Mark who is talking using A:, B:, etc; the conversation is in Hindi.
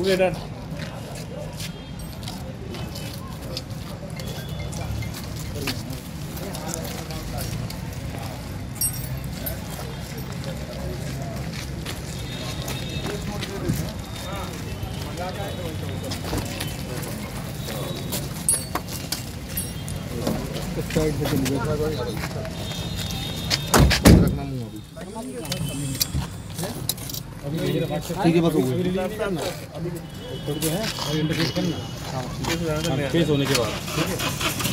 A: Okay done.
B: साइड से चलिए रखना मुंह अभी ठीक है बस हो गई
A: अभी थोड़ी जो है और इंटरफेस करना। हाँ, फेस होने के बाद ठीक है।